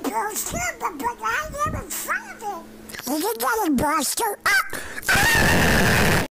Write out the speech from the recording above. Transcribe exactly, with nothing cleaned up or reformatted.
pills too, but, but I never found it. You can get it, Buster. Ah! Ah!